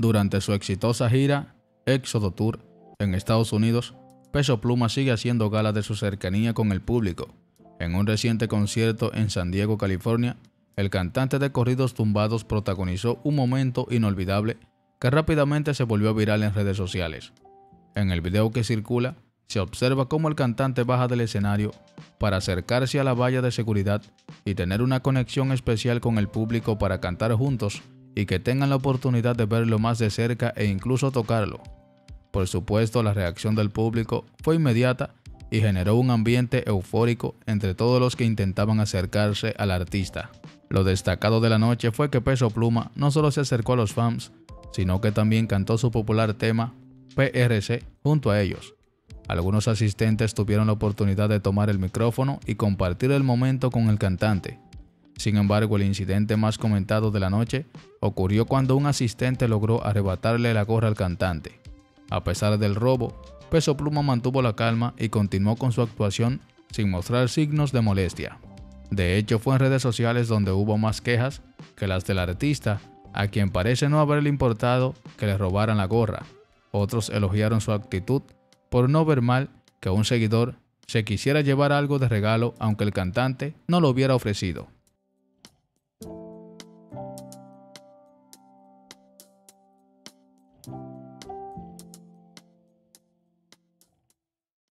Durante su exitosa gira Éxodo Tour en Estados Unidos, Peso Pluma sigue haciendo gala de su cercanía con el público. En un reciente concierto en San Diego, California, el cantante de corridos tumbados protagonizó un momento inolvidable que rápidamente se volvió viral en redes sociales. En el video que circula, se observa cómo el cantante baja del escenario para acercarse a la valla de seguridad y tener una conexión especial con el público para cantar juntos y que tengan la oportunidad de verlo más de cerca e incluso tocarlo. Por supuesto, la reacción del público fue inmediata y generó un ambiente eufórico entre todos los que intentaban acercarse al artista. Lo destacado de la noche fue que Peso Pluma no solo se acercó a los fans, sino que también cantó su popular tema PRC junto a ellos. Algunos asistentes tuvieron la oportunidad de tomar el micrófono y compartir el momento con el cantante. Sin embargo, el incidente más comentado de la noche ocurrió cuando un asistente logró arrebatarle la gorra al cantante. A pesar del robo, Peso Pluma mantuvo la calma y continuó con su actuación sin mostrar signos de molestia. De hecho, fue en redes sociales donde hubo más quejas que las del artista, a quien parece no haberle importado que le robaran la gorra. Otros elogiaron su actitud por no ver mal que un seguidor se quisiera llevar algo de regalo aunque el cantante no lo hubiera ofrecido.